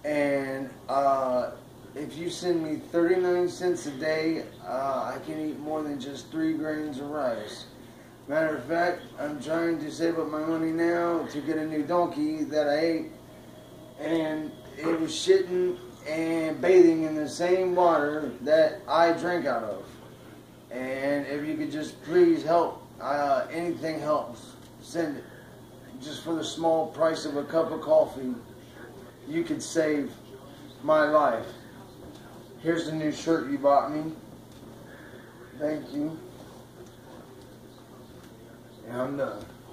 And if you send me 39 cents a day, I can eat more than just 3 grains of rice. Matter of fact, I'm trying to save up my money now to get a new donkey that I ate, and it was shitting and bathing in the same water that I drank out of. And if you could just please help, anything helps, send it. Just for the small price of a cup of coffee, you could save my life. Here's the new shirt you bought me. Thank you. And I'm done.